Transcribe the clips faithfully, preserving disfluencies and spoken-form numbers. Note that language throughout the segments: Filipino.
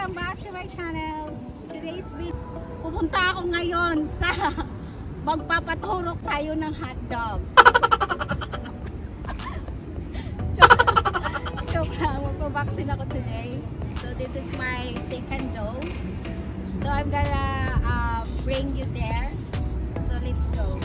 Welcome back to my channel. Today's video, pupunta ako ngayon sa magpapaturok tayo ng hotdog. Joke lang, magpabaksin ako today. So this is my second dose. So I'm gonna uh, bring you there. So let's go.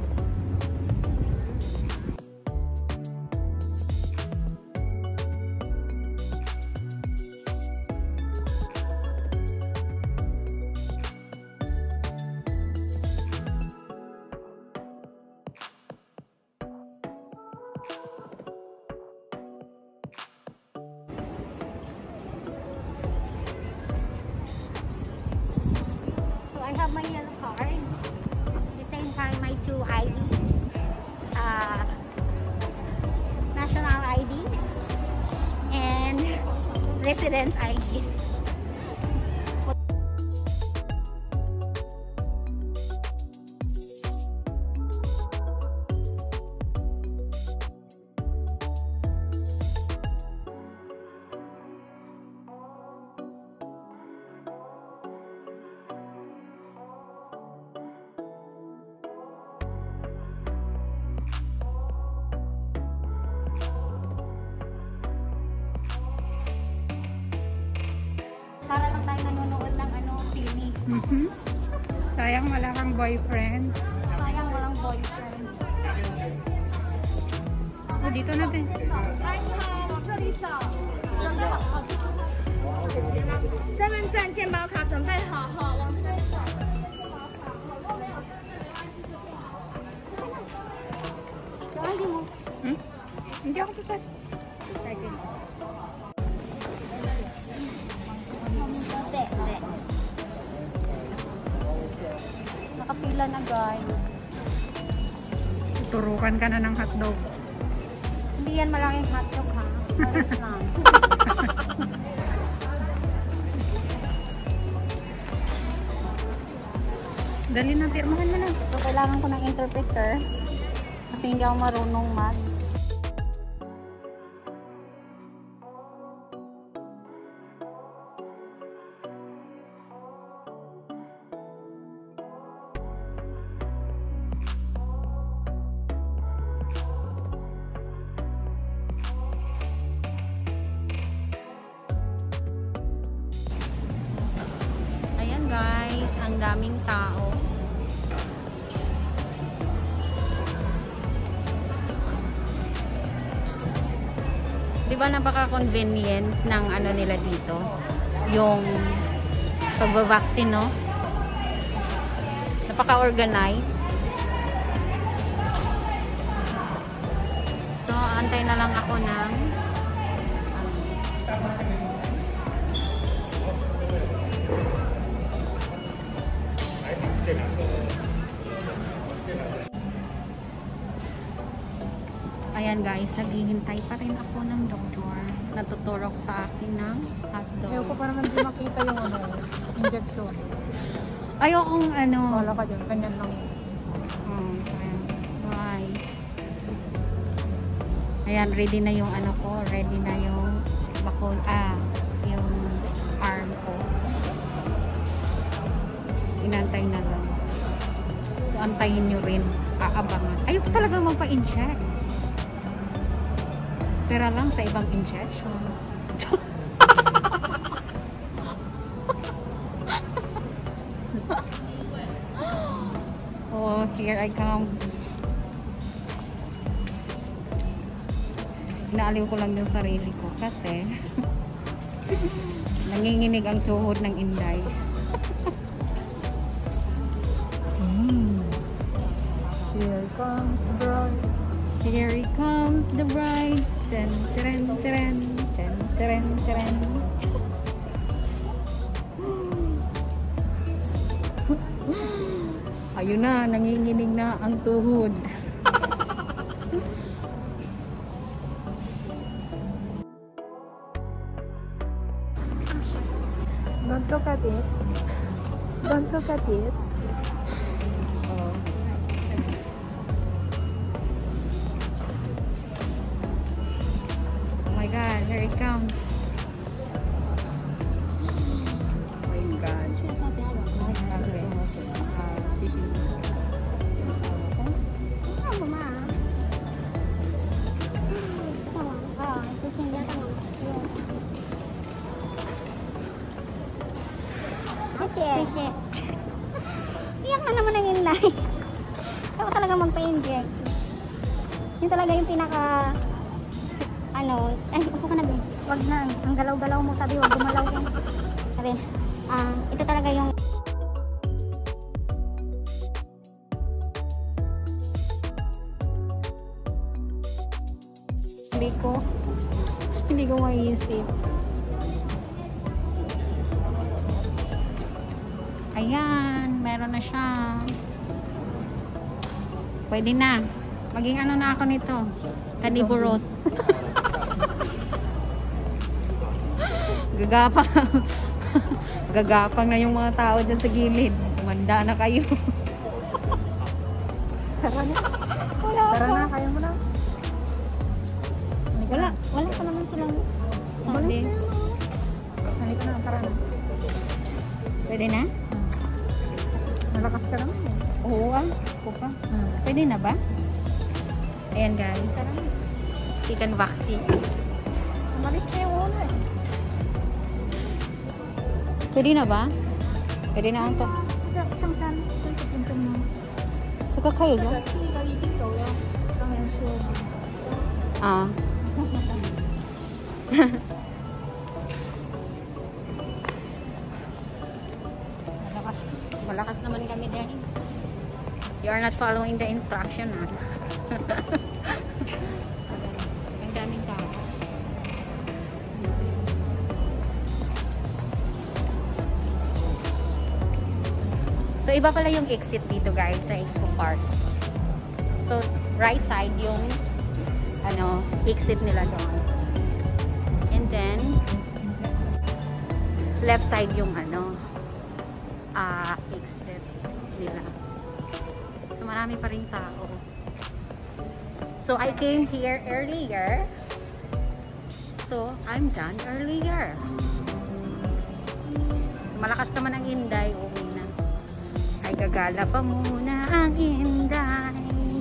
I have my yellow card. At the same time, my two I Ds. Uh, national I D and resident I D. Para lang tayo nanonood ng ano, sini. Mm-hmm. Sayang wala kang boyfriend. Sayang walang boyfriend. O, dito natin. Hmm? Hindi ako pipas. Nakapila na guys. Turukan ka na ng hotdog. Hindi yan malaking hotdog ha. Malit lang. Dali na, pirmahan mo na. So kailangan ko ng interpreter. Kasi hindi ako marunong mag. Guys, ang daming tao. Di ba napaka-convenience ng ano nila dito? Yung pagbabaksin, no? Napaka-organize. So, antay na lang ako ng ayan guys, naghihintay pa rin ako ng doktor. Natuturok sa akin ng hotdog. Ayaw ko pa naman di makita yung ano, injection. Ayokong ano. Wala ka dyan, ganyan lang. Hmm, why? Ayan, ready na yung ano ko. Ready na yung bakul, ah, yung arm ko. Inantay na lang. So, antayin nyo rin. Aabangan. Ayoko talaga magpa-inject. Pero lang sa ibang injection. Oh, here I come. Inaaliw ko lang yung sarili ko kasi nanginginig ang tuhod ng inday. Mm. Here comes the bride. Here comes the bride. Ten, ten, ten, ten, ten, ten. Ayun na, nanginginig na ang tuhod. Don't look at it. Don't look at it. Oh. Oh my God, here it comes. Fishy. Iyak na naman ang inday. Saka talaga magpa-inject. Yun talaga yung pinaka ano, ay upo ka na din. Wag na, ang galaw-galaw mo sabi, wag gumalaw yan. Sabi, ah, uh, ito talaga yung hindi ko hindi ko maiisip. Ayan, meron na siya. Pwede na. Maging ano na ako nito. Carnivorous. Gagapang. Gagapang na yung mga tao dyan sa gilid. Tumanda na kayo. Tara na. Wala Tara na, kaya mo na. Wala, wala pa naman silang sabi. Halika na, tara na. Pwede na? Malakas ka naman eh. Oo ah. Pupa. Hmm. Pwede na ba? Ayan guys. Second vaccine. Malit siya yung una eh. Pwede na ba? Pwede na ito. Isang saan. Isang pupunta mo. Saka kayo ba? Ah. Malakas. Malakas naman kami guys. You are not following the instruction ha. Ang daming tao. So iba pala yung exit dito guys sa Expo Park. So right side yung ano, exit nila doon. And then left side yung ano, ah, uh, exit nila. So marami pa ring tao. So I came here earlier. So I'm done earlier. So malakas naman ang Inday, uwi na. Ay gagala pa muna ang Inday.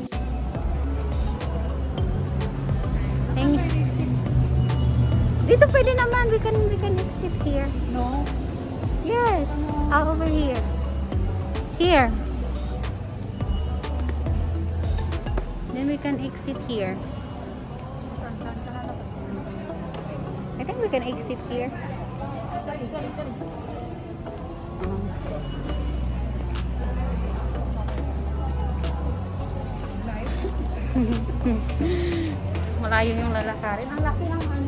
Thanks. Dito pwede naman. We can, we can exit here. No? Yes. Ah, over here. Here. Then we can exit here. I think we can exit here. Um. Malayo yung lalakarin. Ang laki ng ano.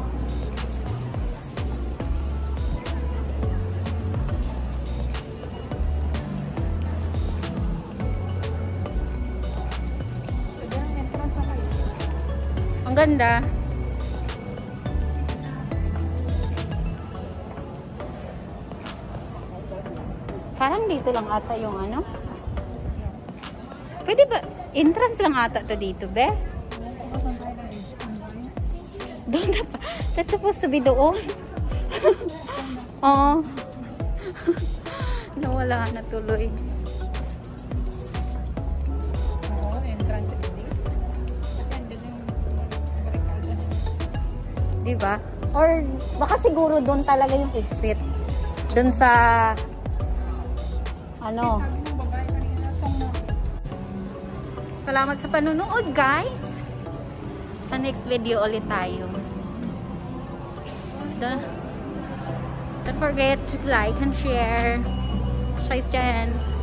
Ang ganda. Parang dito lang ata yung ano. Pwede ba? Entrance lang ata to dito, be? Doon na pa. That's supposed to be doon. Oo. Nawala na tuloy. Oo, entrance exit. Diba? Or baka siguro doon talaga yung exit. Doon sa ano. Salamat sa panunood, guys. Sa next video ulit tayo. Don't, don't forget to like and share. Share,